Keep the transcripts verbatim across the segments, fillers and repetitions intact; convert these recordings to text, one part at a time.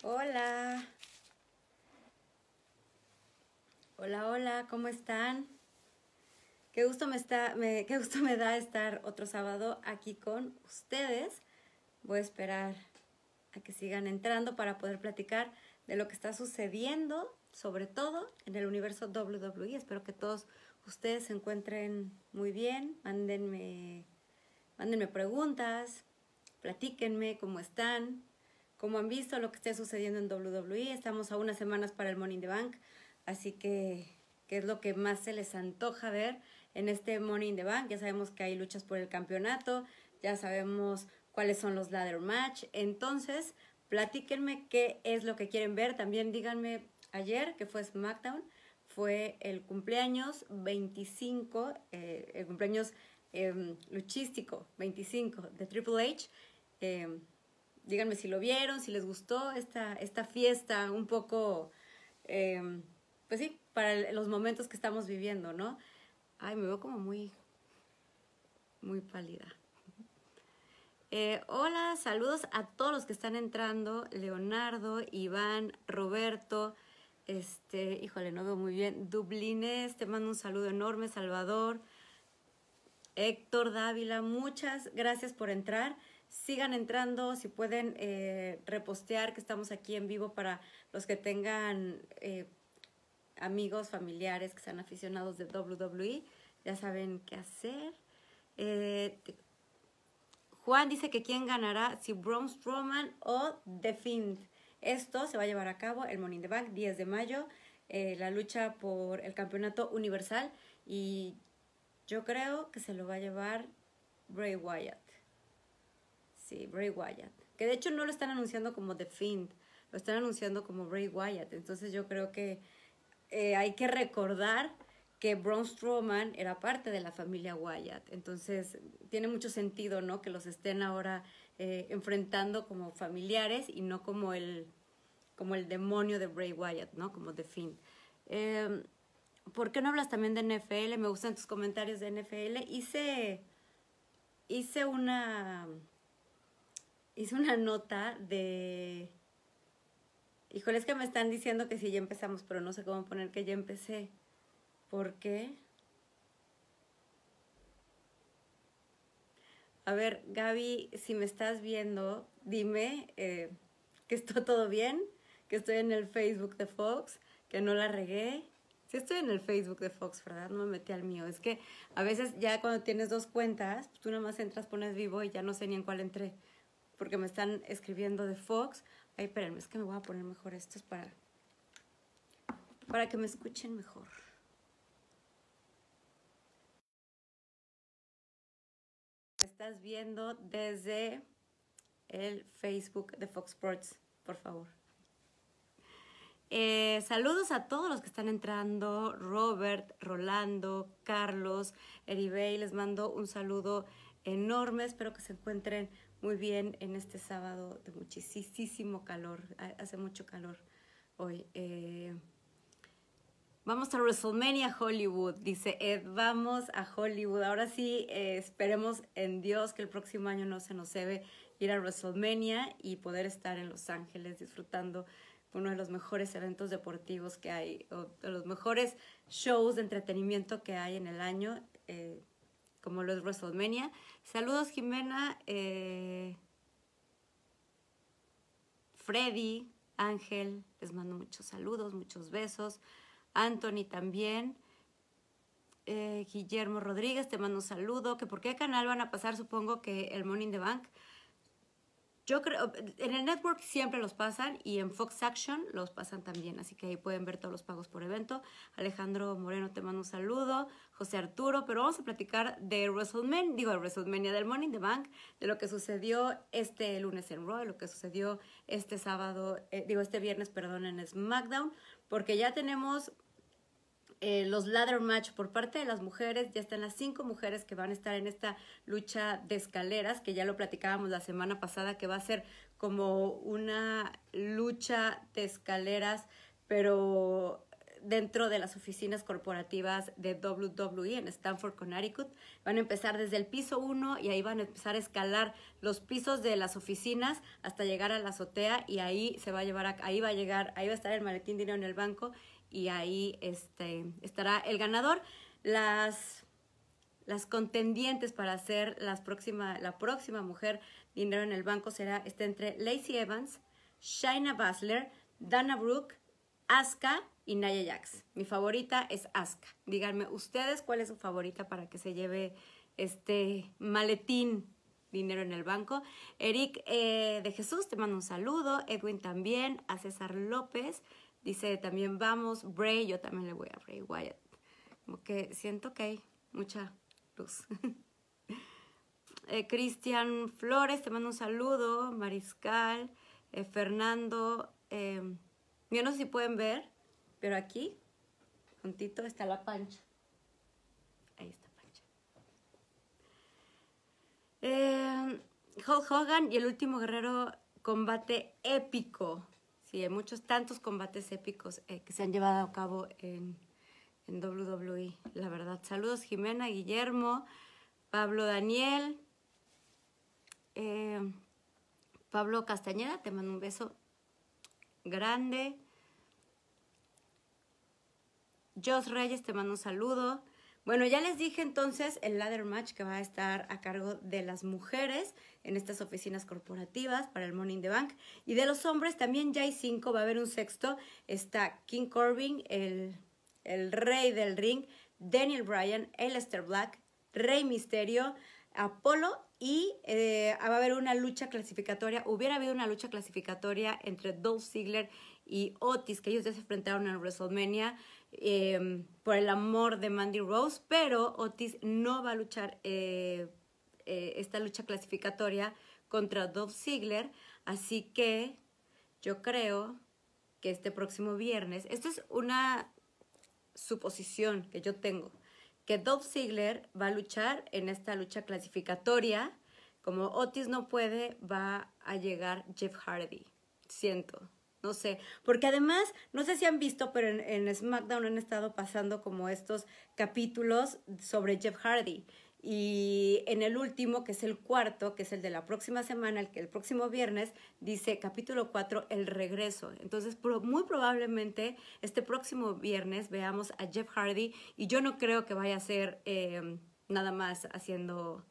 Hola. Hola, hola, ¿cómo están? Qué gusto me está, me, qué gusto me da estar otro sábado aquí con ustedes. Voy a esperar a que sigan entrando para poder platicar de lo que está sucediendo, sobre todo en el universo doble u doble u E. Espero que todos ustedes se encuentren muy bien. Mándenme, mándenme preguntas, platíquenme cómo están, cómo han visto lo que esté sucediendo en doble u doble u E. Estamos a unas semanas para el Money in the Bank, así que qué es lo que más se les antoja ver en este Money in the Bank. Ya sabemos que hay luchas por el campeonato, ya sabemos cuáles son los ladder match. Entonces, platíquenme qué es lo que quieren ver. También díganme, ayer que fue SmackDown, fue el cumpleaños veinticinco, eh, el cumpleaños eh, luchístico veinticinco de Triple H. Eh, díganme si lo vieron, si les gustó esta, esta fiesta un poco, eh, pues sí, para los momentos que estamos viviendo, ¿no? Ay, me veo como muy, muy pálida. Eh, hola, saludos a todos los que están entrando. Leonardo, Iván, Roberto, este, híjole, no veo muy bien. Dublines, te mando un saludo enorme. Salvador, Héctor Dávila, muchas gracias por entrar. Sigan entrando, si pueden eh, repostear que estamos aquí en vivo para los que tengan eh, amigos, familiares que sean aficionados de doble u doble u E. Ya saben qué hacer. Eh, Juan dice que quién ganará, si Braun Strowman o The Fiend. Esto se va a llevar a cabo el Money in the Bank, diez de mayo, eh, la lucha por el campeonato universal, y yo creo que se lo va a llevar Bray Wyatt. Sí, Bray Wyatt. Que de hecho no lo están anunciando como The Fiend, lo están anunciando como Bray Wyatt. Entonces yo creo que eh, hay que recordar que Braun Strowman era parte de la familia Wyatt. Entonces tiene mucho sentido, ¿no? Que los estén ahora eh, enfrentando como familiares y no como el, como el demonio de Bray Wyatt, ¿no? Como The Fiend. Eh, ¿Por qué no hablas también de N F L? Me gustan tus comentarios de N F L. Hice, hice una... Hice una nota de... Híjole, es que me están diciendo que sí, ya empezamos, pero no sé cómo poner que ya empecé. ¿Por qué? A ver, Gaby, si me estás viendo, dime eh, que está todo bien, que estoy en el Facebook de Fox, que no la regué. Sí estoy en el Facebook de Fox, ¿verdad? No me metí al mío. Es que a veces ya cuando tienes dos cuentas, pues tú nada más entras, pones vivo y ya no sé ni en cuál entré. Porque me están escribiendo de Fox. Ay, espérenme, es que me voy a poner mejor estos para, para que me escuchen mejor. Me estás viendo desde el Facebook de Fox Sports, por favor. Eh, saludos a todos los que están entrando, Robert, Rolando, Carlos, Eribey, les mando un saludo enorme, espero que se encuentren muy bien en este sábado de muchísimo calor, hace mucho calor hoy. Eh, vamos a WrestleMania Hollywood, dice Ed, vamos a Hollywood, ahora sí eh, esperemos en Dios que el próximo año no se nos debe ir a WrestleMania y poder estar en Los Ángeles disfrutando uno de los mejores eventos deportivos que hay, o de los mejores shows de entretenimiento que hay en el año, eh, como lo es WrestleMania. Saludos, Jimena, eh, Freddy, Ángel, les mando muchos saludos, muchos besos. Anthony también. Eh, Guillermo Rodríguez, te mando un saludo. ¿Que por qué canal van a pasar? Supongo que el Money in the Bank. Yo creo, en el network siempre los pasan y en Fox Action los pasan también, así que ahí pueden ver todos los pagos por evento. Alejandro Moreno, te mando un saludo. José Arturo, pero vamos a platicar de WrestleMania, digo de WrestleMania, del Money in the Bank, de lo que sucedió este lunes en Raw, lo que sucedió este sábado, eh, digo este viernes, perdón, en SmackDown, porque ya tenemos Eh, los ladder match por parte de las mujeres. Ya están las cinco mujeres que van a estar en esta lucha de escaleras, que ya lo platicábamos la semana pasada, que va a ser como una lucha de escaleras, pero dentro de las oficinas corporativas de W W E en Stamford, Connecticut. Van a empezar desde el piso uno y ahí van a empezar a escalar los pisos de las oficinas hasta llegar a la azotea y ahí se va a llevar, a, ahí va a llegar, ahí va a estar el maletín dinero en el banco y ahí este, estará el ganador. Las, las contendientes para ser las próxima, la próxima mujer dinero en el banco será está entre Lacey Evans, Shayna Baszler, Dana Brooke, Asuka y Nia Jax. Mi favorita es Asuka. Díganme ustedes cuál es su favorita para que se lleve este maletín dinero en el banco. Eric eh, de Jesús, te mando un saludo. Edwin también. A César López. Dice también vamos. Bray, yo también le voy a Bray Wyatt. Como que siento que hay mucha luz. eh, Cristian Flores, te mando un saludo. Mariscal. Eh, Fernando. Eh, yo no sé si pueden ver, pero aquí, juntito, está la Pancha. Ahí está Pancha. Eh, Hulk Hogan y el último guerrero, combate épico. Sí, hay muchos, tantos combates épicos eh, que se han llevado a cabo en, en W W E, la verdad. Saludos Jimena, Guillermo, Pablo Daniel, eh, Pablo Castañeda, te mando un beso grande. Jos Reyes, te mando un saludo. Bueno, ya les dije entonces el ladder match que va a estar a cargo de las mujeres en estas oficinas corporativas para el Money in the Bank. Y de los hombres también ya hay cinco, va a haber un sexto. Está King Corbin, el, el rey del ring, Daniel Bryan, Aleister Black, Rey Mysterio, Apolo y eh, va a haber una lucha clasificatoria. Hubiera habido una lucha clasificatoria entre Dolph Ziggler y Otis, que ellos ya se enfrentaron en WrestleMania eh, por el amor de Mandy Rose, pero Otis no va a luchar eh, eh, esta lucha clasificatoria contra Dolph Ziggler, así que yo creo que este próximo viernes, esto es una suposición que yo tengo, que Dolph Ziggler va a luchar en esta lucha clasificatoria. Como Otis no puede, va a llegar Jeff Hardy. Siento, no sé. Porque además, no sé si han visto, pero en, en SmackDown han estado pasando como estos capítulos sobre Jeff Hardy. Y en el último, que es el cuarto, que es el de la próxima semana, el, el próximo viernes, dice capítulo cuatro, el regreso. Entonces, pro, muy probablemente este próximo viernes veamos a Jeff Hardy y yo no creo que vaya a ser eh, nada más haciendo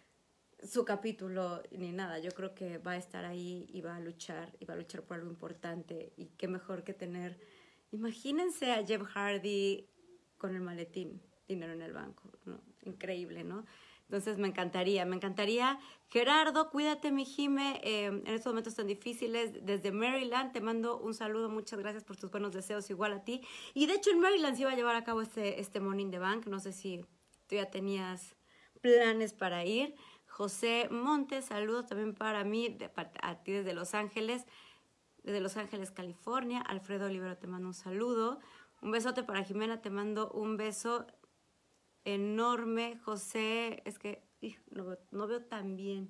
su capítulo ni nada. Yo creo que va a estar ahí y va a luchar, y va a luchar por algo importante. Y qué mejor que tener, imagínense a Jeff Hardy con el maletín, dinero en el banco, ¿no? Increíble, ¿no? Entonces me encantaría, me encantaría. Gerardo, cuídate, mi Jime, eh, en estos momentos tan difíciles. Desde Maryland te mando un saludo, muchas gracias por tus buenos deseos, igual a ti. Y de hecho en Maryland se iba a llevar a cabo este, este Money in the Bank, no sé si tú ya tenías planes para ir. José Montes, saludos también para mí, de, a ti desde Los Ángeles, desde Los Ángeles, California. Alfredo Olivero, te mando un saludo. Un besote para Jimena, te mando un beso enorme. José, es que hijo, no, no veo tan bien.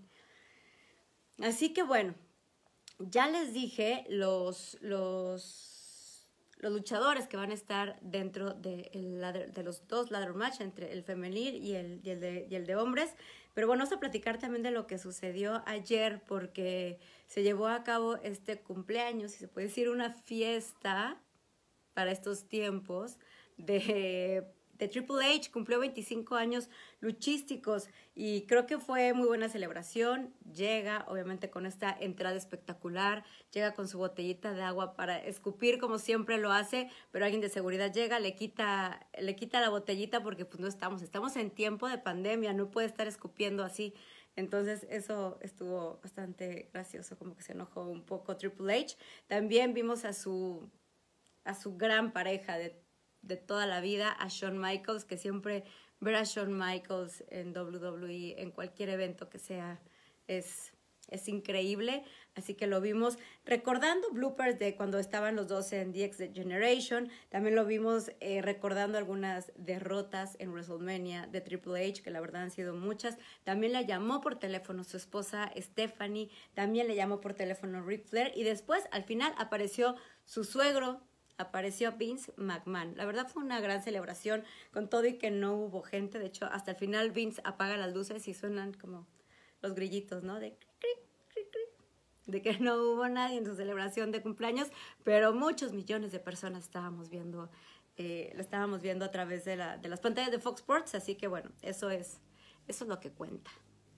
Así que bueno, ya les dije los, los, los luchadores que van a estar dentro de, el ladder, de los dos ladder match, entre el femenil y el, y, el de, y el de hombres. Pero bueno, vamos a platicar también de lo que sucedió ayer, porque se llevó a cabo este cumpleaños, si se puede decir, una fiesta para estos tiempos de, de Triple H. Cumplió veinticinco años luchísticos y creo que fue muy buena celebración. Llega obviamente con esta entrada espectacular, llega con su botellita de agua para escupir como siempre lo hace, pero alguien de seguridad llega, le quita, le quita la botellita porque pues no estamos, estamos en tiempo de pandemia, no puede estar escupiendo así. Entonces eso estuvo bastante gracioso, como que se enojó un poco Triple H. También vimos a su a su gran pareja de, de toda la vida, a Shawn Michaels, que siempre ver a Shawn Michaels en W W E, en cualquier evento que sea, es, es increíble. Así que lo vimos recordando bloopers de cuando estaban los dos en D X Generation. También lo vimos eh, recordando algunas derrotas en WrestleMania de Triple H, que la verdad han sido muchas. También le llamó por teléfono su esposa Stephanie, también le llamó por teléfono Ric Flair, y después al final apareció su suegro, apareció Vince McMahon. La verdad fue una gran celebración con todo y que no hubo gente. De hecho, hasta el final Vince apaga las luces y suenan como los grillitos, ¿no? De, de que no hubo nadie en su celebración de cumpleaños, pero muchos millones de personas estábamos viendo, eh, lo estábamos viendo a través de, la, de las pantallas de Fox Sports, así que bueno, eso es, eso es lo que cuenta.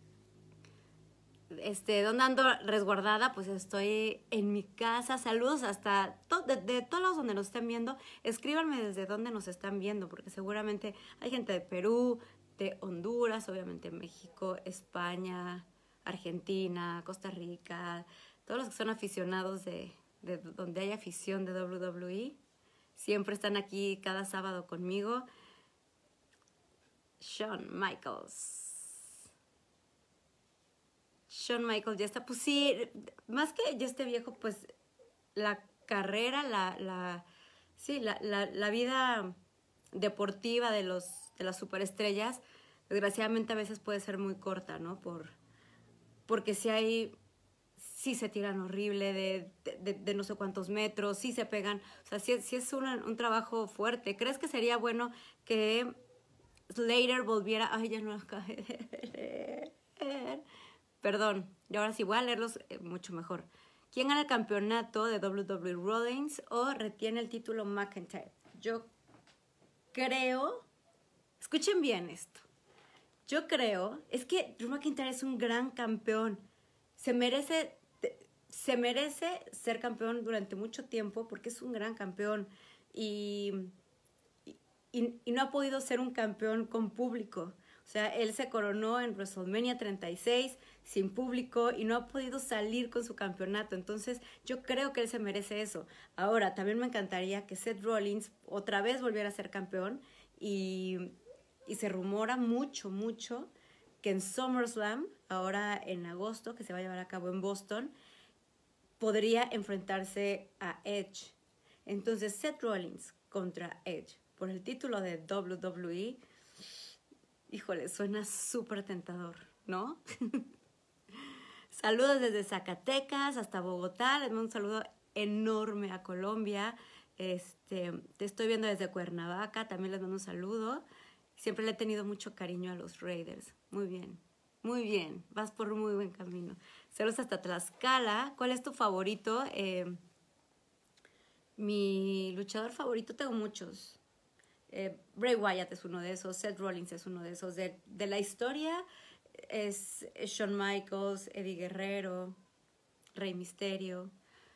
Este, ¿dónde ando resguardada? Pues estoy en mi casa. Saludos hasta to de, de todos lados donde nos estén viendo. Escríbanme desde dónde nos están viendo, porque seguramente hay gente de Perú, de Honduras, obviamente México, España, Argentina, Costa Rica, todos los que son aficionados de, de donde hay afición de doble u doble u E. Siempre están aquí cada sábado conmigo. Shawn Michaels. Shawn Michaels ya está, pues sí, más que ya esté viejo, pues la carrera, la, la, sí, la, la, la vida deportiva de, los, de las superestrellas, desgraciadamente a veces puede ser muy corta, ¿no? Por, porque si hay, sí se tiran horrible de, de, de no sé cuántos metros, sí se pegan, o sea, sí, sí es una, un trabajo fuerte. ¿Crees que sería bueno que Slater volviera? Ay, ya no acabé de leer. Perdón, y ahora sí voy a leerlos eh, mucho mejor. ¿Quién gana el campeonato de doble u doble u E, Rollins o retiene el título McIntyre? Yo creo, escuchen bien esto, yo creo, es que Drew McIntyre es un gran campeón, se merece, se merece ser campeón durante mucho tiempo porque es un gran campeón y, y, y no ha podido ser un campeón con público. O sea, él se coronó en WrestleMania treinta y seis sin público y no ha podido salir con su campeonato. Entonces, yo creo que él se merece eso. Ahora, también me encantaría que Seth Rollins otra vez volviera a ser campeón y, y se rumora mucho, mucho que en SummerSlam, ahora en agosto, que se va a llevar a cabo en Boston, podría enfrentarse a Edge. Entonces, Seth Rollins contra Edge por el título de doble u doble u E, híjole, suena súper tentador, ¿no? Saludos desde Zacatecas hasta Bogotá. Les mando un saludo enorme a Colombia. Este, te estoy viendo desde Cuernavaca. También les mando un saludo. Siempre le he tenido mucho cariño a los Raiders. Muy bien, muy bien. Vas por un muy buen camino. Saludos hasta Tlaxcala. ¿Cuál es tu favorito? Eh, mi luchador favorito, tengo muchos. Eh, Bray Wyatt es uno de esos, Seth Rollins es uno de esos. De, de la historia es, es Shawn Michaels, Eddie Guerrero, Rey Mysterio.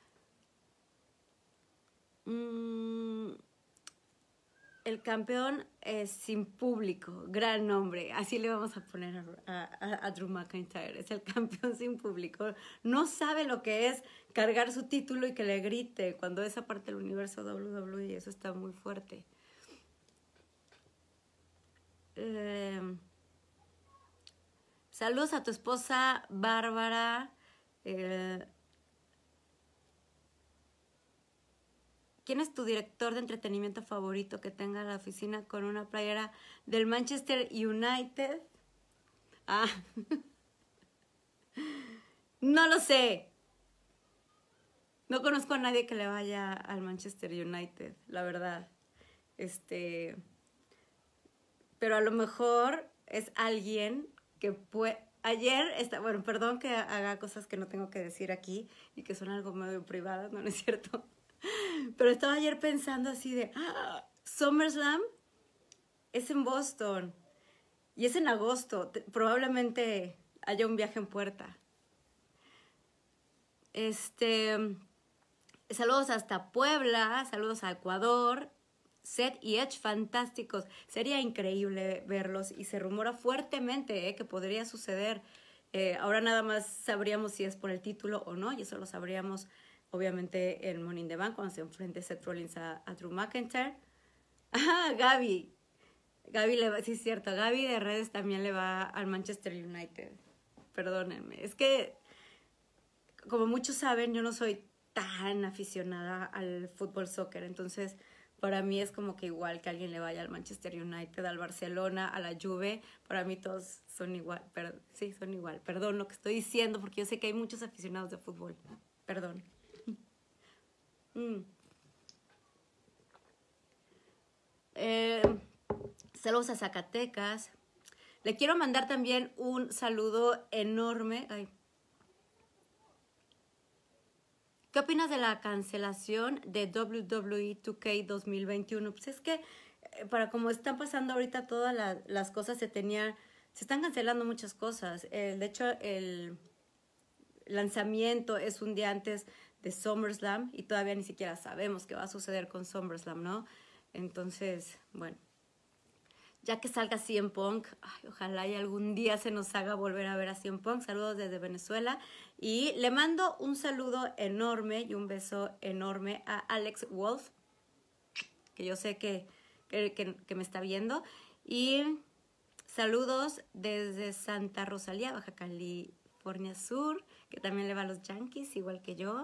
Mm, el campeón es sin público, gran nombre, así le vamos a poner a, a, a Drew McIntyre, es el campeón sin público. No sabe lo que es cargar su título y que le grite cuando es parte del universo doble u doble u E, eso está muy fuerte. Eh, saludos a tu esposa Bárbara. Eh, ¿Quién es tu director de entretenimiento favorito que tenga la oficina con una playera del Manchester United? Ah, no lo sé. No conozco a nadie que le vaya al Manchester United, la verdad. Este... Pero a lo mejor es alguien que puede... Ayer, está, bueno, perdón que haga cosas que no tengo que decir aquí y que son algo medio privadas, no, no es cierto. Pero estaba ayer pensando así de, ah, SummerSlam es en Boston y es en agosto. Te, probablemente haya un viaje en puerta. Este, saludos hasta Puebla, saludos a Ecuador. Seth y Edge fantásticos, sería increíble verlos y se rumora fuertemente eh, que podría suceder. Eh, ahora nada más sabríamos si es por el título o no y eso lo sabríamos obviamente en Money in the Bank cuando se enfrente Seth Rollins a, a Drew McIntyre. Ah, Gaby, Gaby le va, sí es cierto, Gaby de redes también le va al Manchester United. Perdónenme, es que como muchos saben yo no soy tan aficionada al fútbol soccer, entonces para mí es como que igual que alguien le vaya al Manchester United, al Barcelona, a la Juve, para mí todos son igual, pero sí, son igual. Perdón lo que estoy diciendo porque yo sé que hay muchos aficionados de fútbol. Perdón. Mm. Eh, saludos a Zacatecas. Le quiero mandar también un saludo enorme. Ay. ¿Qué opinas de la cancelación de W W E dos K dos mil veintiuno? Pues es que eh, para como están pasando ahorita todas la, las cosas, se tenían, se están cancelando muchas cosas. Eh, de hecho, el lanzamiento es un día antes de SummerSlam y todavía ni siquiera sabemos qué va a suceder con SummerSlam, ¿no? Entonces, bueno, ya que salga C M Punk, ay, ojalá y algún día se nos haga volver a ver a C M Punk. Saludos desde Venezuela. Y le mando un saludo enorme y un beso enorme a Alex Wolf, que yo sé que, que, que, que me está viendo. Y saludos desde Santa Rosalía, Baja California Sur, que también le va a los Yankees, igual que yo.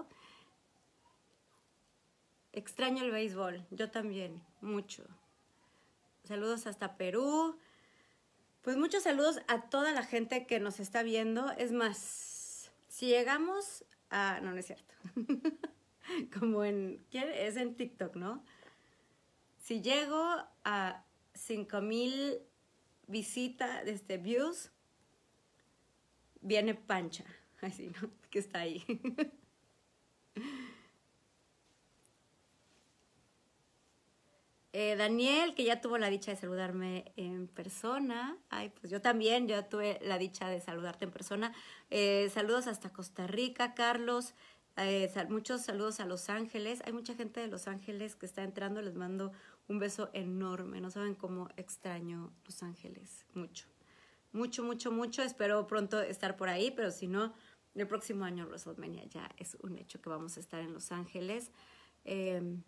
Extraño el béisbol, yo también, mucho. Saludos hasta Perú. Pues muchos saludos a toda la gente que nos está viendo. Es más, si llegamos a... No, no es cierto. Como en... ¿Quién? Es en TikTok, ¿no? Si llego a cinco mil visitas, este, views, viene Pancha. Así, ¿no? Que está ahí. Eh, Daniel, que ya tuvo la dicha de saludarme en persona. Ay, pues yo también, yo tuve la dicha de saludarte en persona. Eh, saludos hasta Costa Rica, Carlos. Eh, sal muchos saludos a Los Ángeles. Hay mucha gente de Los Ángeles que está entrando. Les mando un beso enorme. No saben cómo extraño Los Ángeles. Mucho, mucho, mucho, mucho. Espero pronto estar por ahí, pero si no, el próximo año WrestleMania ya es un hecho que vamos a estar en Los Ángeles. Eh,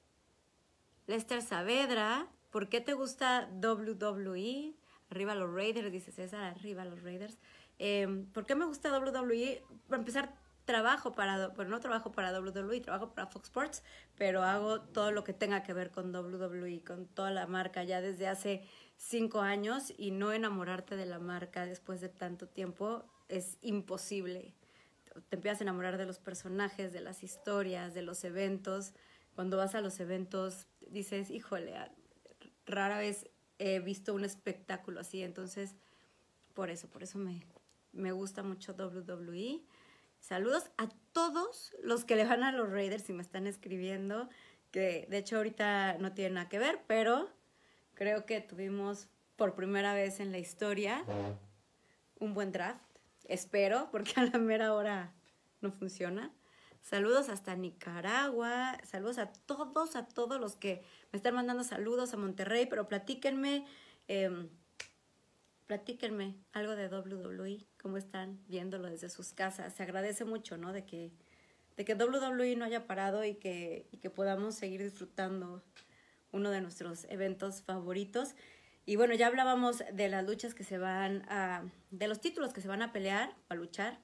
Lester Saavedra, ¿por qué te gusta W W E? Arriba los Raiders, dice César, arriba los Raiders. Eh, ¿Por qué me gusta W W E? Para empezar, trabajo para, bueno, no trabajo para W W E, trabajo para Fox Sports, pero hago todo lo que tenga que ver con W W E, con toda la marca ya desde hace cinco años, y no enamorarte de la marca después de tanto tiempo es imposible. Te empiezas a enamorar de los personajes, de las historias, de los eventos. Cuando vas a los eventos dices, híjole, rara vez he visto un espectáculo así. Entonces, por eso, por eso me, me gusta mucho W W E. Saludos a todos los que le van a los Raiders y me están escribiendo, que de hecho ahorita no tiene nada que ver, pero creo que tuvimos por primera vez en la historia un buen draft. Espero, porque a la mera hora no funciona. Saludos hasta Nicaragua, saludos a todos, a todos los que me están mandando saludos a Monterrey, pero platíquenme, eh, platíquenme algo de W W E, cómo están viéndolo desde sus casas. Se agradece mucho, ¿no? De que, de que W W E no haya parado y que, y que podamos seguir disfrutando uno de nuestros eventos favoritos. Y bueno, ya hablábamos de las luchas que se van a, de los títulos que se van a pelear, a luchar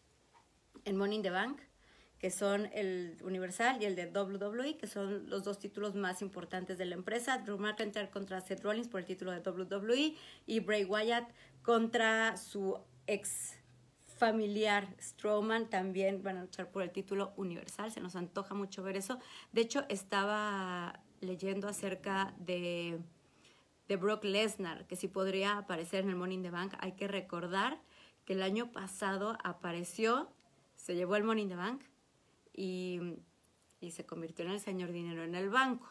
en Money in the Bank, que son el Universal y el de W W E, que son los dos títulos más importantes de la empresa. Drew McIntyre contra Seth Rollins por el título de W W E y Bray Wyatt contra su ex familiar Strowman, también van a luchar por el título Universal. Se nos antoja mucho ver eso. De hecho, estaba leyendo acerca de, de Brock Lesnar, que sí podría aparecer en el Money in the Bank. Hay que recordar que el año pasado apareció, se llevó el Money in the Bank, Y, y se convirtió en el señor dinero en el banco.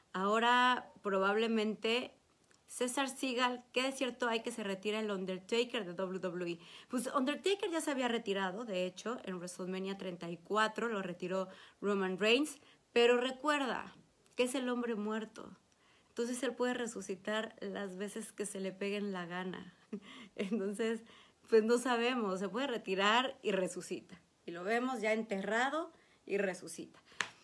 Ahora probablemente César Seagal, ¿qué es cierto hay que se retira el Undertaker de W W E? Pues Undertaker ya se había retirado, de hecho, en WrestleMania treinta y cuatro lo retiró Roman Reigns, pero recuerda que es el hombre muerto. Entonces él puede resucitar las veces que se le peguen la gana. Entonces, pues no sabemos, se puede retirar y resucita. Y lo vemos ya enterrado y resucita.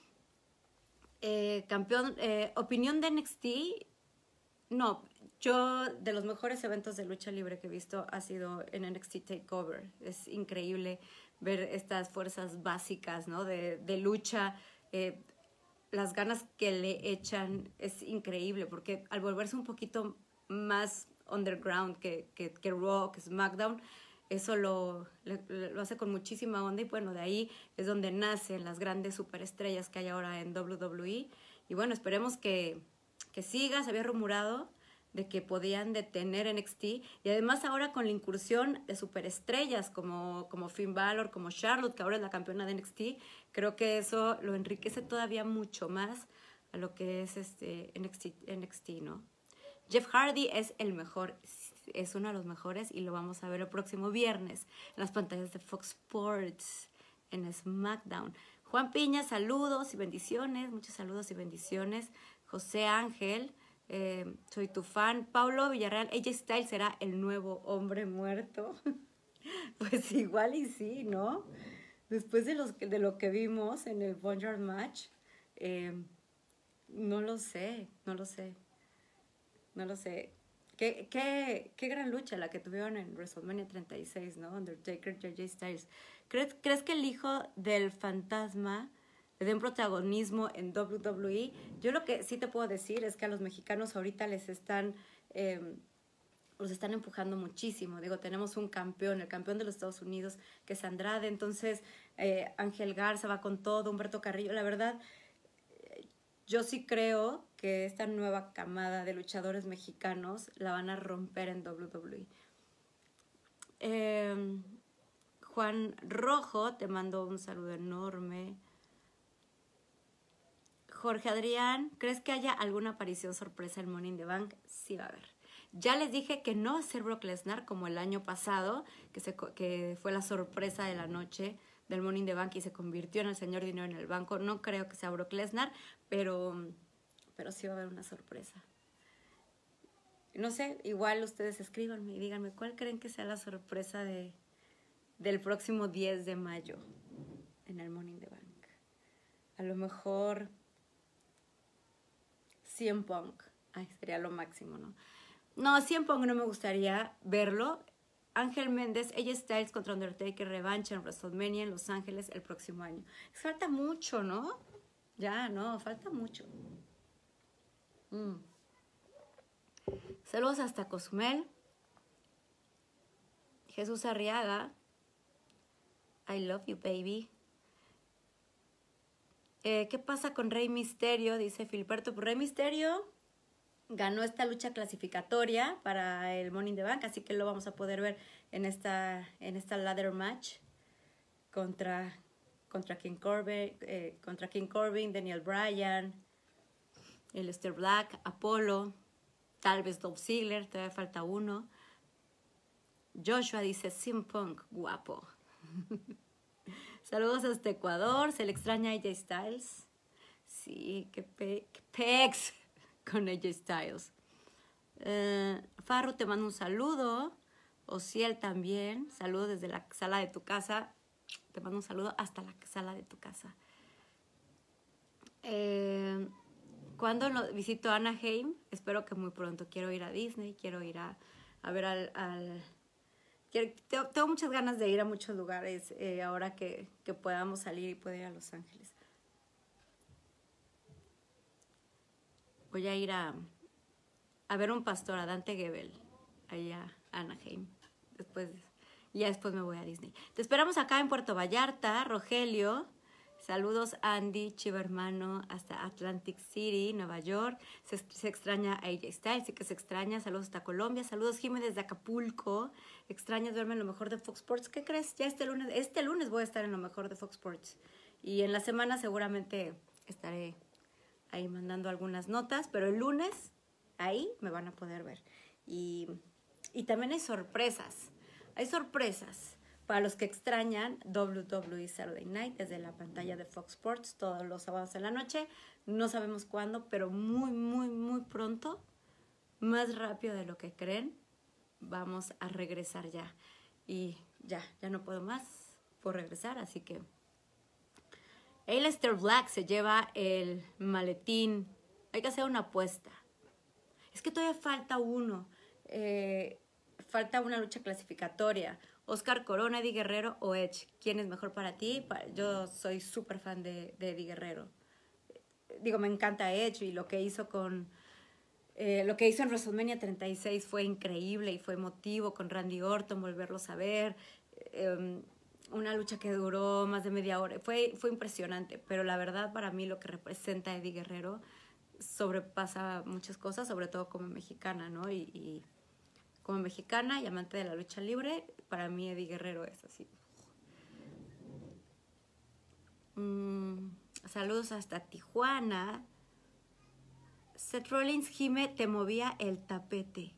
Eh, campeón, eh, opinión de N X T, no, yo de los mejores eventos de lucha libre que he visto ha sido en N X T TakeOver. Es increíble ver estas fuerzas básicas, ¿no? de, de lucha, eh, las ganas que le echan es increíble, porque al volverse un poquito más underground que, que, que Raw, que SmackDown, eso lo, lo hace con muchísima onda, y bueno, de ahí es donde nacen las grandes superestrellas que hay ahora en W W E. Y bueno, esperemos que, que siga, se había rumorado de que podían detener N X T, y además ahora con la incursión de superestrellas como, como Finn Balor, como Charlotte, que ahora es la campeona de N X T, creo que eso lo enriquece todavía mucho más a lo que es este N X T, N X T, ¿no? Jeff Hardy es el mejor, es uno de los mejores, y lo vamos a ver el próximo viernes en las pantallas de Fox Sports, en SmackDown. Juan Piña, saludos y bendiciones, muchos saludos y bendiciones. José Ángel, eh, soy tu fan. Paulo Villarreal, A J Styles será el nuevo hombre muerto. Pues igual y sí, ¿no? Después de, los, de lo que vimos en el Boneyard Match, eh, no lo sé, no lo sé, no lo sé. Qué, qué, qué gran lucha la que tuvieron en WrestleMania treinta y seis, ¿no? Undertaker y A J Styles. ¿Crees, ¿Crees que el hijo del fantasma le den protagonismo en W W E? Yo lo que sí te puedo decir es que a los mexicanos ahorita les están, eh, los están empujando muchísimo. Digo, tenemos un campeón, el campeón de los Estados Unidos, que es Andrade. Entonces, eh, Ángel Garza va con todo, Humberto Carrillo. La verdad, yo sí creo que esta nueva camada de luchadores mexicanos la van a romper en W W E. Eh, Juan Rojo, te mando un saludo enorme. Jorge Adrián, ¿crees que haya alguna aparición sorpresa en Money in the Bank? Sí va a haber. Ya les dije que no va a ser Brock Lesnar como el año pasado, que, se, que fue la sorpresa de la noche del Money in the Bank y se convirtió en el señor dinero en el banco. No creo que sea Brock Lesnar, pero, pero sí va a haber una sorpresa. No sé, igual ustedes escríbanme y díganme cuál creen que sea la sorpresa de, del próximo diez de mayo en el Money in the Bank. A lo mejor C M Punk. Ay, sería lo máximo, ¿no? No, C M Punk no me gustaría verlo. Ángel Méndez, A J Styles contra Undertaker, revancha en WrestleMania en Los Ángeles el próximo año. Falta mucho, ¿no? Ya, no, falta mucho. Mm. Saludos hasta Cozumel. Jesús Arriaga. I love you, baby. Eh, ¿Qué pasa con Rey Misterio? Dice Filiberto. Pues Rey Misterio ganó esta lucha clasificatoria para el Money in the Bank, así que lo vamos a poder ver en esta, en esta ladder match contra, contra, King Corbin, eh, contra King Corbin, Daniel Bryan, Aleister Black, Apollo, tal vez Dolph Ziggler, todavía falta uno. Joshua dice, C M Punk, guapo. Saludos hasta Ecuador, se le extraña a A J Styles. Sí, qué, pe qué pex con A J Styles. Uh, Farro, te mando un saludo. Ociel también, saludos desde la sala de tu casa. Te mando un saludo hasta la sala de tu casa. Eh, ¿Cuándo lo visito Anaheim? Espero que muy pronto. Quiero ir a Disney, quiero ir a, a ver al... al quiero, tengo, tengo muchas ganas de ir a muchos lugares eh, ahora que, que podamos salir y poder ir a Los Ángeles. Voy a ir a, a ver un pastor, a Dante Gebel, allá a Anaheim. Después, ya después me voy a Disney. Te esperamos acá en Puerto Vallarta, Rogelio. Saludos Andy, Chiva hermano, hasta Atlantic City, Nueva York. Se, se extraña a A J Styles, sí que se extraña. Saludos hasta Colombia. Saludos Jiménez desde Acapulco. Extrañas verme en lo mejor de Fox Sports. ¿Qué crees? Ya este lunes, este lunes voy a estar en lo mejor de Fox Sports. Y en la semana seguramente estaré ahí mandando algunas notas, pero el lunes ahí me van a poder ver. Y, y también hay sorpresas. Hay sorpresas. Para los que extrañan W W E Saturday Night desde la pantalla de Fox Sports todos los sábados en la noche. No sabemos cuándo, pero muy, muy, muy pronto, más rápido de lo que creen, vamos a regresar ya. Y ya, ya no puedo más por regresar, así que Aleister Black se lleva el maletín. Hay que hacer una apuesta. Es que todavía falta uno. Eh, falta una lucha clasificatoria. Oscar Corona, Eddie Guerrero o Edge. ¿Quién es mejor para ti? Yo soy súper fan de, de Eddie Guerrero. Digo, me encanta Edge y lo que hizo con... Eh, lo que hizo en WrestleMania treinta y seis fue increíble y fue emotivo con Randy Orton, volverlos a ver. Eh, una lucha que duró más de media hora. Fue, fue impresionante, pero la verdad para mí lo que representa Eddie Guerrero sobrepasa muchas cosas, sobre todo como mexicana, ¿no? Y, y como mexicana y amante de la lucha libre, para mí Eddie Guerrero es así. Mm, saludos hasta Tijuana. Seth Rollins, Jime, te movía el tapete.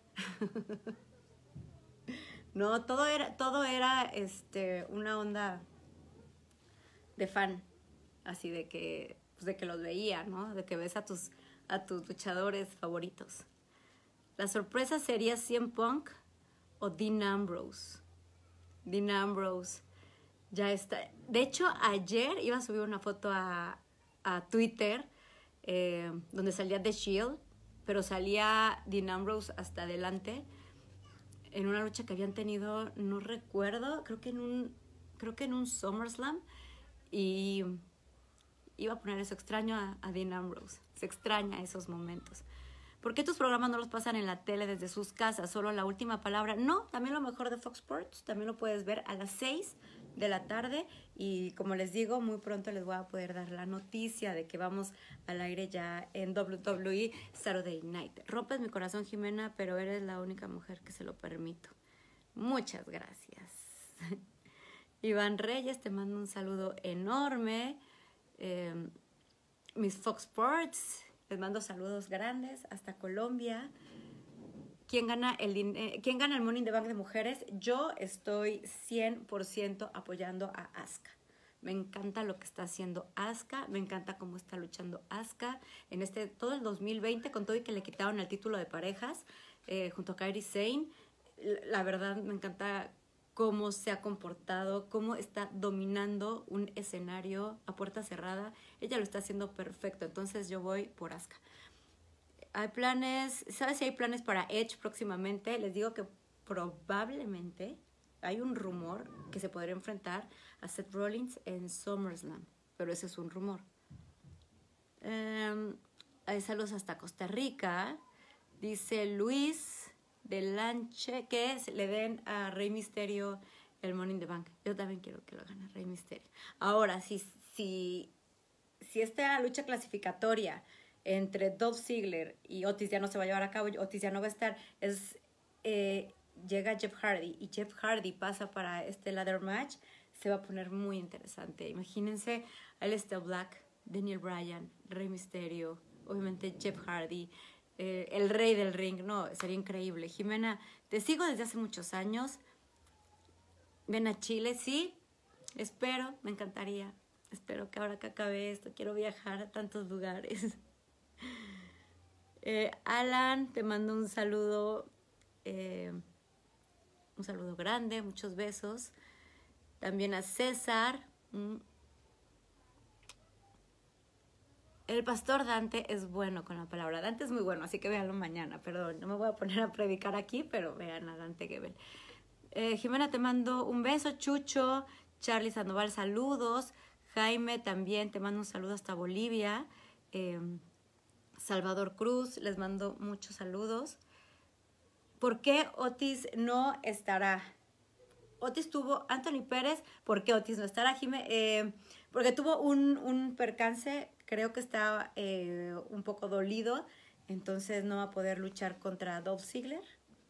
No, todo era, todo era este, una onda de fan, así de que, pues de que los veía, ¿no? De que ves a tus, a tus luchadores favoritos. La sorpresa sería C M Punk o Dean Ambrose. Dean Ambrose ya está. De hecho, ayer iba a subir una foto a, a Twitter eh, donde salía The Shield, pero salía Dean Ambrose hasta adelante en una lucha que habían tenido, no recuerdo, creo que en un, creo que en un SummerSlam, y iba a poner eso, extraño a, a Dean Ambrose, se extraña esos momentos. ¿Por qué tus programas no los pasan en la tele desde sus casas? Solo la última palabra. No, también lo mejor de Fox Sports, también lo puedes ver a las seis de la tarde, y como les digo, muy pronto les voy a poder dar la noticia de que vamos al aire ya en W W E Saturday Night. Rompes mi corazón, Jimena, pero eres la única mujer que se lo permito. Muchas gracias. Iván Reyes, te mando un saludo enorme. Eh, mis Fox Sports, les mando saludos grandes hasta Colombia. ¿Quién gana el, eh, ¿Quién gana el Money in the Bank de mujeres? Yo estoy cien por ciento apoyando a Asuka. Me encanta lo que está haciendo Asuka, me encanta cómo está luchando Asuka en este, todo el dos mil veinte, con todo y que le quitaron el título de parejas, eh, junto a Kairi Sane. La verdad me encanta cómo se ha comportado, cómo está dominando un escenario a puerta cerrada. Ella lo está haciendo perfecto, entonces yo voy por Asuka. Hay planes, ¿sabes si hay planes para Edge próximamente? Les digo que probablemente hay un rumor que se podría enfrentar a Seth Rollins en SummerSlam, pero ese es un rumor. Um, hay saludos hasta Costa Rica. Dice Luis de Lanche que le den a Rey Mysterio el Money in the Bank. Yo también quiero que lo gane Rey Mysterio. Ahora, si, si, si esta lucha clasificatoria entre Dolph Ziggler y Otis ya no se va a llevar a cabo, Otis ya no va a estar, es, eh, llega Jeff Hardy y Jeff Hardy pasa para este ladder match, se va a poner muy interesante. Imagínense a Aleister Black, Daniel Bryan, Rey Mysterio, obviamente Jeff Hardy, eh, el rey del ring. No, sería increíble. Jimena, te sigo desde hace muchos años. Ven a Chile, sí, espero, me encantaría. Espero que ahora que acabe esto, quiero viajar a tantos lugares. Eh, Alan, te mando un saludo, eh, un saludo grande, muchos besos. También a César. Mm. El pastor Dante es bueno con la palabra. Dante es muy bueno, así que véanlo mañana. Perdón, no me voy a poner a predicar aquí, pero vean a Dante Gebel. Eh, Jimena, te mando un beso. Chucho, Charlie Sandoval, saludos. Jaime, también te mando un saludo hasta Bolivia. Eh, Salvador Cruz, les mando muchos saludos. ¿Por qué Otis no estará? Otis tuvo, Anthony Pérez, ¿por qué Otis no estará, Jime? Eh, porque tuvo un, un percance, creo que está eh, un poco dolido, entonces no va a poder luchar contra Dolph Ziggler.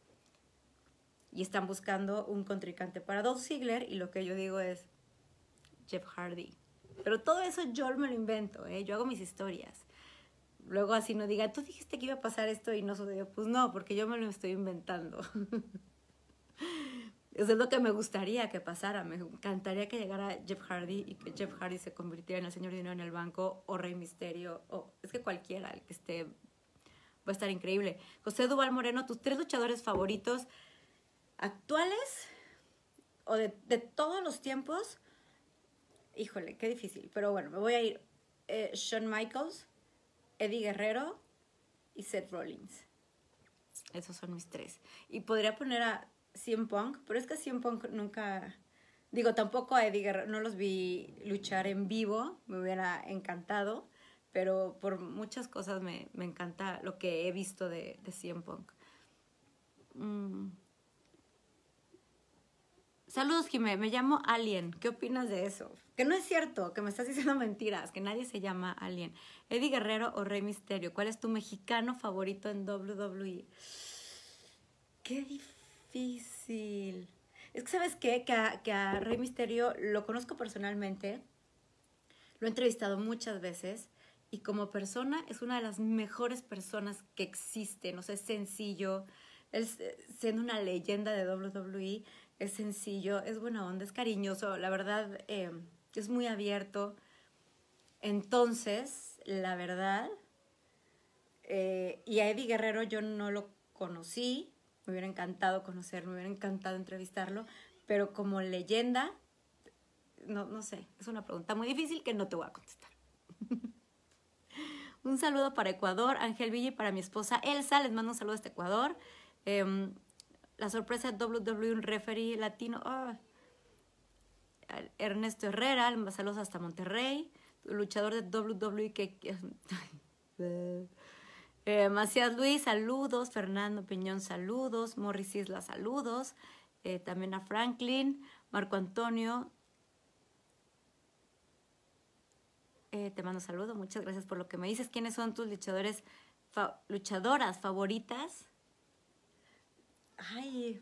Y están buscando un contrincante para Dolph Ziggler, y lo que yo digo es Jeff Hardy. Pero todo eso yo me lo invento, ¿eh? Yo hago mis historias. Luego así no diga, tú dijiste que iba a pasar esto y no sucedió. Pues no, porque yo me lo estoy inventando. Eso es lo que me gustaría que pasara. Me encantaría que llegara Jeff Hardy y que Jeff Hardy se convirtiera en el señor dinero en el banco, o Rey Mysterio, o es que cualquiera el que esté va a estar increíble. José Duval Moreno, tus tres luchadores favoritos actuales o de, de todos los tiempos. Híjole, qué difícil. Pero bueno, me voy a ir eh, Shawn Michaels, Eddie Guerrero y Seth Rollins. Esos son mis tres. Y podría poner a C M Punk, pero es que C M Punk nunca... Digo, tampoco a Eddie Guerrero, no los vi luchar en vivo, me hubiera encantado, pero por muchas cosas me, me encanta lo que he visto de, de C M Punk. Mm. Saludos, Jimé, me llamo Alien. ¿Qué opinas de eso? Que no es cierto, que me estás diciendo mentiras, que nadie se llama Alien. Eddie Guerrero o Rey Misterio, ¿cuál es tu mexicano favorito en doble u doble u e? Qué difícil. Es que, ¿sabes qué? Que a, que a Rey Misterio lo conozco personalmente, lo he entrevistado muchas veces y como persona es una de las mejores personas que existen. O sea, es sencillo, él siendo una leyenda de doble u doble u e, es sencillo, es buena onda, es cariñoso, la verdad, eh, es muy abierto. Entonces, la verdad, eh, y a Eddie Guerrero yo no lo conocí, me hubiera encantado conocerlo, me hubiera encantado entrevistarlo, pero como leyenda, no, no sé, es una pregunta muy difícil que no te voy a contestar. Un saludo para Ecuador, Ángel Villa, y para mi esposa Elsa, les mando un saludo a este Ecuador. Eh, la sorpresa de doble u doble u e, un referee latino. Oh. Ernesto Herrera, saludos hasta Monterrey. Luchador de doble u doble u e que... eh, Macías Luis, saludos. Fernando Piñón, saludos. Morris Isla, saludos. Eh, también a Franklin. Marco Antonio, eh, te mando saludos. Muchas gracias por lo que me dices. ¿Quiénes son tus luchadores, fa luchadoras favoritas? Ay,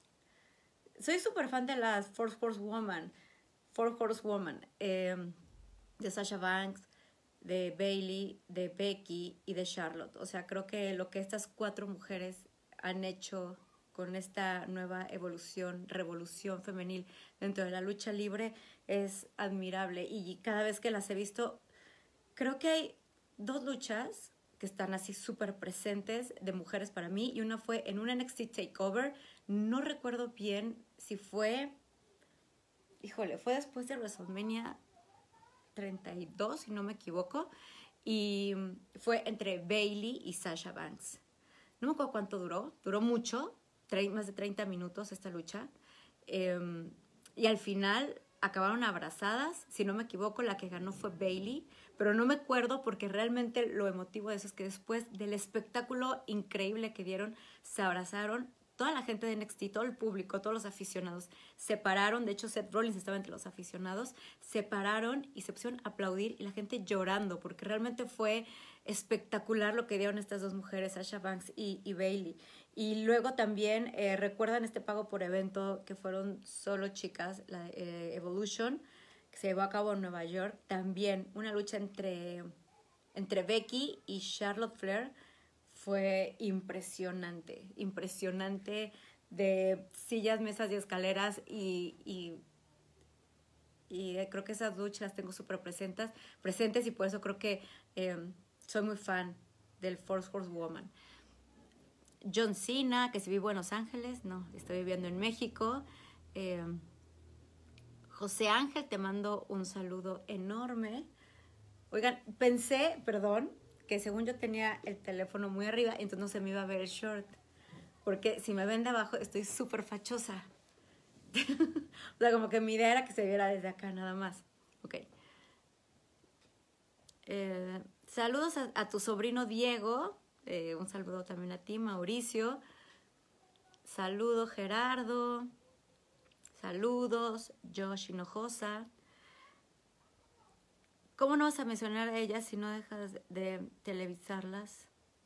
soy súper fan de las Four Horsewoman, Four Horsewoman, eh, de Sasha Banks, de Bayley, de Becky y de Charlotte. O sea, creo que lo que estas cuatro mujeres han hecho con esta nueva evolución, revolución femenil dentro de la lucha libre es admirable. Y cada vez que las he visto, creo que hay dos luchas que están así súper presentes de mujeres para mí, y una fue en un N X T Takeover, no recuerdo bien si fue, híjole, fue después de WrestleMania treinta y dos, si no me equivoco, y fue entre Bayley y Sasha Banks. No me acuerdo cuánto duró, duró mucho, más de treinta minutos esta lucha, eh, y al final acabaron abrazadas. Si no me equivoco, la que ganó fue Bayley, pero no me acuerdo porque realmente lo emotivo de eso es que después del espectáculo increíble que dieron, se abrazaron. Toda la gente de N X T, todo el público, todos los aficionados se pararon. De hecho, Seth Rollins estaba entre los aficionados. Se pararon y se pusieron a aplaudir y la gente llorando porque realmente fue espectacular lo que dieron estas dos mujeres, Sasha Banks y, y Bayley. Y luego también, eh, ¿recuerdan este pago por evento que fueron solo chicas, la eh, Evolution, que se llevó a cabo en Nueva York? También una lucha entre, entre Becky y Charlotte Flair. Fue impresionante, impresionante, de sillas, mesas y escaleras, y, y, y creo que esas luchas las tengo súper presentes, presentes y por eso creo que eh, soy muy fan del Four Horsewoman. John Cena, que si vivo en Los Ángeles, no, estoy viviendo en México. Eh, José Ángel, te mando un saludo enorme. Oigan, pensé, perdón, que según yo tenía el teléfono muy arriba, entonces no se me iba a ver el short. Porque si me ven de abajo, estoy súper fachosa. O sea, como que mi idea era que se viera desde acá nada más. Ok. Eh, saludos a, a tu sobrino Diego. Eh, un saludo también a ti, Mauricio. Saludo, Gerardo. Saludos, Josh Hinojosa. ¿Cómo no vas a mencionar a ellas si no dejas de televisarlas?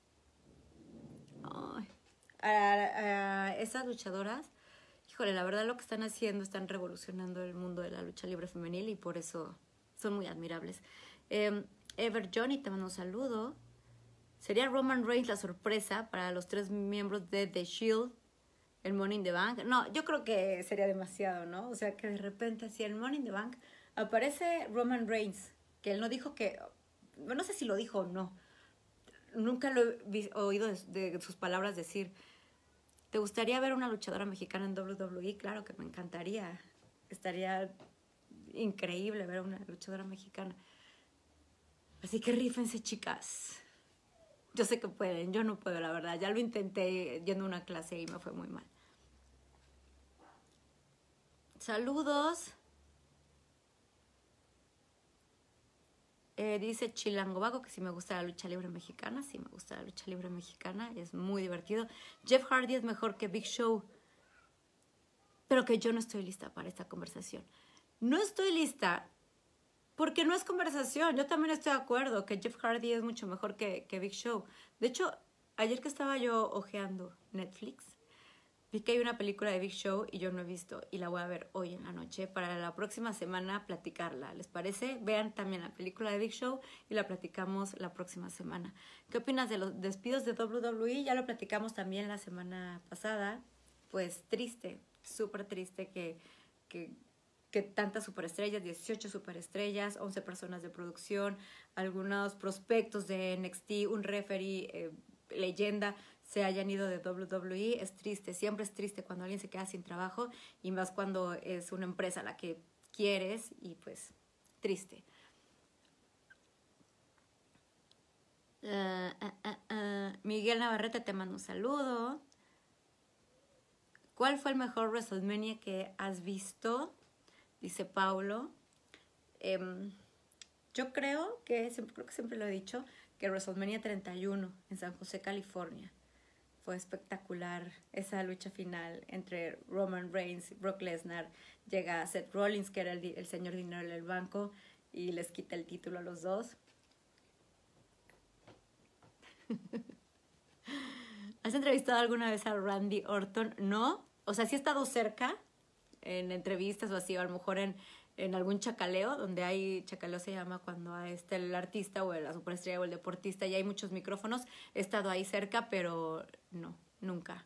Ay. A, a esas luchadoras, híjole, la verdad lo que están haciendo, están revolucionando el mundo de la lucha libre femenil y por eso son muy admirables. Eh, Ever Johnny, te mando un saludo. ¿Sería Roman Reigns la sorpresa para los tres miembros de The Shield, el Money in the Bank? No, yo creo que sería demasiado, ¿no? O sea, que de repente, si el Money in the Bank aparece Roman Reigns, que él no dijo que, no sé si lo dijo o no, nunca lo he oído de, de sus palabras decir, ¿te gustaría ver una luchadora mexicana en doble u doble u e? Claro que me encantaría, estaría increíble ver una luchadora mexicana. Así que rífense, chicas. Yo sé que pueden, yo no puedo, la verdad. Ya lo intenté yendo a una clase y me fue muy mal. Saludos. Eh, dice Chilango Vago que si me gusta la lucha libre mexicana. Sí, me gusta la lucha libre mexicana. Es muy divertido. Jeff Hardy es mejor que Big Show. pero que yo no estoy lista para esta conversación. No estoy lista porque no es conversación. Yo también estoy de acuerdo que Jeff Hardy es mucho mejor que, que Big Show. De hecho, ayer que estaba yo hojeando Netflix, vi que hay una película de Big Show y yo no he visto y la voy a ver hoy en la noche para la próxima semana platicarla. ¿Les parece? Vean también la película de Big Show y la platicamos la próxima semana. ¿Qué opinas de los despidos de doble u doble u E? Ya lo platicamos también la semana pasada. Pues triste, súper triste que, que, que tantas superestrellas, dieciocho superestrellas, once personas de producción, algunos prospectos de N X T, un referee, eh, leyenda, se hayan ido de doble u doble u E. Es triste, siempre es triste cuando alguien se queda sin trabajo y más cuando es una empresa a la que quieres y pues triste. Uh, uh, uh, uh. Miguel Navarrete te mando un saludo. ¿Cuál fue el mejor WrestleMania que has visto? Dice Paulo. Eh, yo creo que, creo que siempre lo he dicho, que WrestleMania treinta y uno en San José, California. Fue espectacular esa lucha final entre Roman Reigns y Brock Lesnar. Llega Seth Rollins, que era el, el señor dinero del banco, y les quita el título a los dos. ¿Has entrevistado alguna vez a Randy Orton? No. O sea, sí he estado cerca en entrevistas o así, o a lo mejor en, en algún chacaleo, donde hay, chacaleo se llama cuando está el artista o la superestrella o el deportista y hay muchos micrófonos. He estado ahí cerca, pero no, nunca.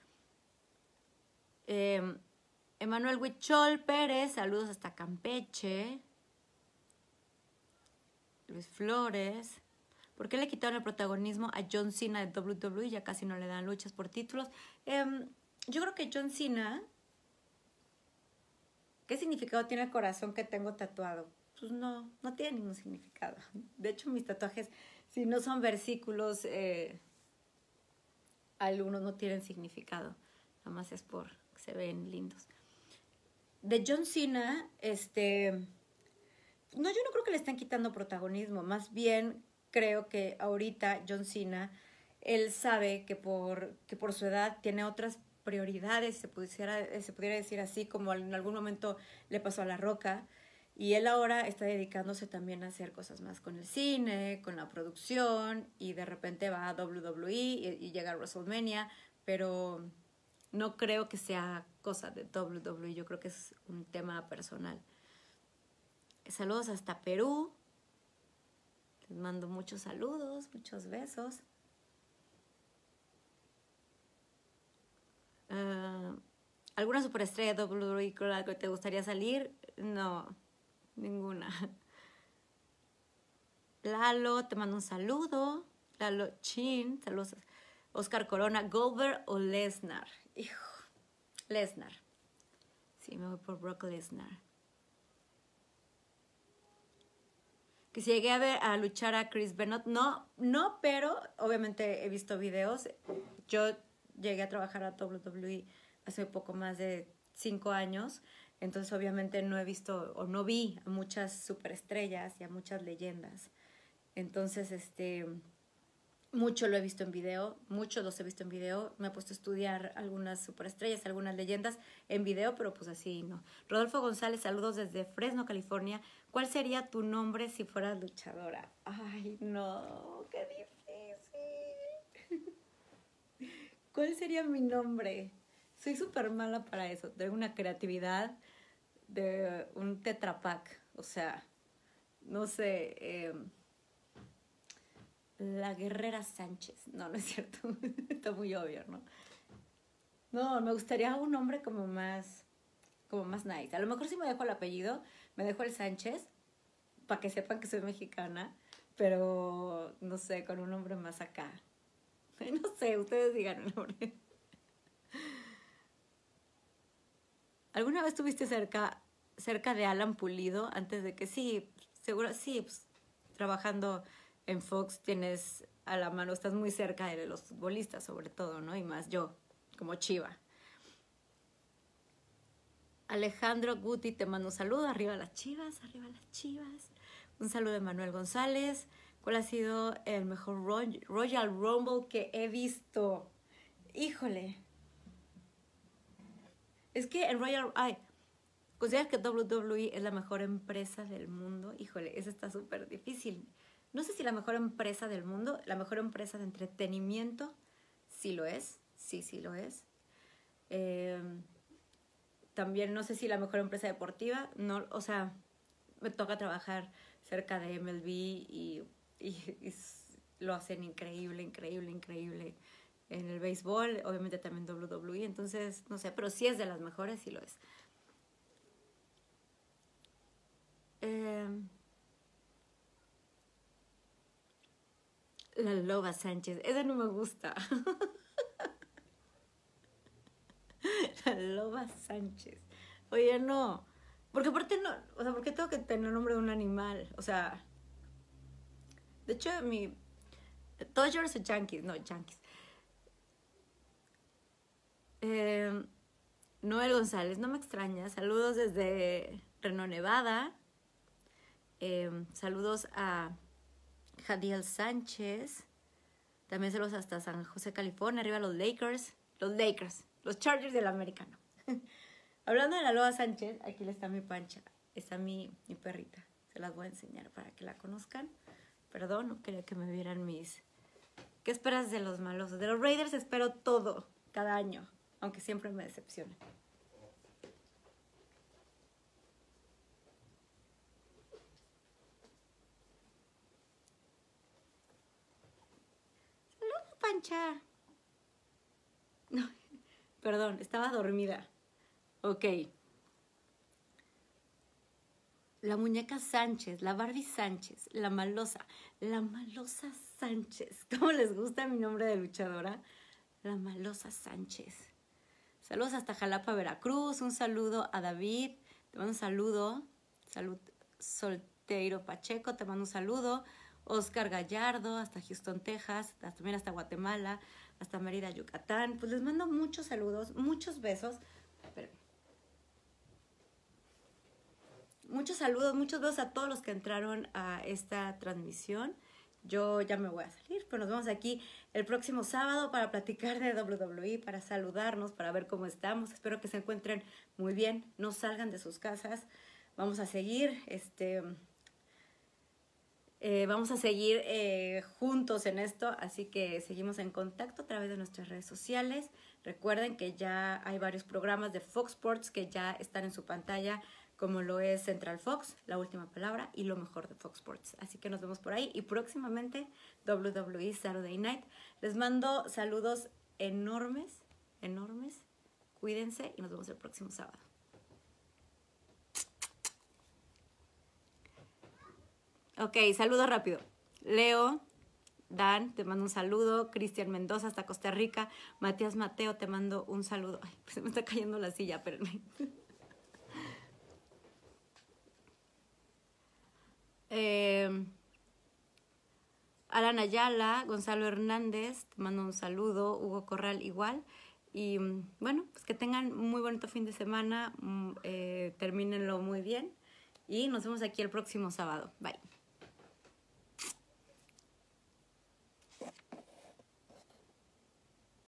Eh, Emanuel Huichol Pérez, saludos hasta Campeche. Luis Flores. ¿Por qué le quitaron el protagonismo a John Cena de doble u doble u E? Ya casi no le dan luchas por títulos. Eh, yo creo que John Cena... ¿Qué significado tiene el corazón que tengo tatuado? Pues no, no tiene ningún significado. De hecho, mis tatuajes, si no son versículos, eh, algunos no tienen significado. Nada más es por que se ven lindos. De John Cena, este... No, yo no creo que le estén quitando protagonismo. Más bien creo que ahorita John Cena, él sabe que por, que por su edad tiene otras prioridades, se pudiera, se pudiera decir así, como en algún momento le pasó a La Roca, y él ahora está dedicándose también a hacer cosas más con el cine, con la producción, y de repente va a doble u doble u E y, y llega a WrestleMania, pero no creo que sea cosa de doble u doble u E, yo creo que es un tema personal. Saludos hasta Perú, les mando muchos saludos, muchos besos. Uh, ¿Alguna superestrella de doble u doble u E con la que te gustaría salir? No, ninguna. Lalo, te mando un saludo. Lalo Chin, saludos. Oscar Corona, Goldberg o Lesnar. Hijo, Lesnar. Sí, me voy por Brock Lesnar. Que si llegué a ver a luchar a Chris Benoit, no, no, pero obviamente he visto videos. Yo llegué a trabajar a doble u doble u E hace poco más de cinco años, entonces obviamente no he visto o no vi a muchas superestrellas y a muchas leyendas. Entonces, este, mucho lo he visto en video, muchos los he visto en video. Me he puesto a estudiar algunas superestrellas, algunas leyendas en video, pero pues así no. Rodolfo González, saludos desde Fresno, California. ¿Cuál sería tu nombre si fueras luchadora? Ay, no, qué difícil. ¿Cuál sería mi nombre? Soy súper mala para eso. Tengo una creatividad de un Tetra Pak. O sea, no sé... Eh, La Guerrera Sánchez. No, no es cierto. Está muy obvio, ¿no? No, me gustaría un nombre como más, como más nice. A lo mejor si me dejo el apellido, me dejo el Sánchez, para que sepan que soy mexicana, pero no sé, con un nombre más acá. No sé, ustedes digan el nombre. ¿Alguna vez estuviste cerca, cerca de Alan Pulido antes de que sí, seguro, sí, pues, trabajando en Fox tienes a la mano, estás muy cerca de los futbolistas sobre todo, ¿no? Y más yo, como Chiva. Alejandro Guti, te mando un saludo. Arriba las Chivas, arriba las Chivas. Un saludo de Manuel González. ¿Cuál ha sido el mejor Royal Rumble que he visto? Híjole. Es que en Royal... Ay, ¿consideras que W W E es la mejor empresa del mundo? Híjole, eso está súper difícil. No sé si la mejor empresa del mundo, la mejor empresa de entretenimiento, sí lo es, sí, sí lo es. Eh, también no sé si la mejor empresa deportiva, no, o sea, me toca trabajar cerca de M L B y, y, y lo hacen increíble, increíble, increíble. En el béisbol, obviamente también W W E, entonces, no sé, pero sí es de las mejores, sí lo es. Eh, la Loba Sánchez, esa no me gusta. La Loba Sánchez. Oye, no. Porque aparte no, o sea, ¿por qué tengo que tener el nombre de un animal? O sea, de hecho, mi... Dodgers o Yankees, no, Yankees. Eh, Noel González, no me extraña. Saludos desde Reno, Nevada. Eh, saludos a Jadiel Sánchez. También saludos hasta San José, California. Arriba los Lakers. Los Lakers. Los Chargers del americano. Hablando de la Loba Sánchez, aquí está mi Pancha. Está mi, mi perrita. Se las voy a enseñar para que la conozcan. Perdón, no quería que me vieran mis... ¿Qué esperas de los malosos? De los Raiders espero todo, cada año. Aunque siempre me decepciona. ¡Saludos, Pancha! No, perdón, estaba dormida. Ok. La muñeca Sánchez, la Barbie Sánchez, la malosa, la malosa Sánchez. ¿Cómo les gusta mi nombre de luchadora? La malosa Sánchez. Saludos hasta Jalapa, Veracruz. Un saludo a David. Te mando un saludo. Salud, Solteiro Pacheco. Te mando un saludo. Oscar Gallardo, hasta Houston, Texas. También hasta Guatemala, hasta Mérida, Yucatán. Pues les mando muchos saludos, muchos besos. Espérenme. Muchos saludos, muchos besos a todos los que entraron a esta transmisión. Yo ya me voy a salir, pero nos vemos aquí el próximo sábado para platicar de W W E, para saludarnos, para ver cómo estamos. Espero que se encuentren muy bien, no salgan de sus casas. Vamos a seguir, este, eh, vamos a seguir eh, juntos en esto, así que seguimos en contacto a través de nuestras redes sociales. Recuerden que ya hay varios programas de Fox Sports que ya están en su pantalla, como lo es Central Fox, La Última Palabra y lo mejor de Fox Sports. Así que nos vemos por ahí y próximamente W W E Saturday Night. Les mando saludos enormes, enormes. Cuídense y nos vemos el próximo sábado. Ok, saludo rápido. Leo, Dan, te mando un saludo. Cristian Mendoza hasta Costa Rica. Matías Mateo, te mando un saludo. Ay, pues se me está cayendo la silla, espérenme. Eh, Alan Ayala, Gonzalo Hernández, te mando un saludo, Hugo Corral igual. Y bueno, pues que tengan muy bonito fin de semana, eh, termínenlo muy bien y nos vemos aquí el próximo sábado. Bye.